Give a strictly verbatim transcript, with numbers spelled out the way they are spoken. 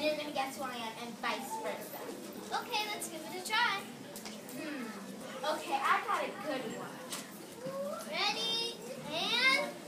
and you're going to guess who I am, and vice versa. Okay, let's give it a try. Hmm. Okay, I got a good one. Ready, and...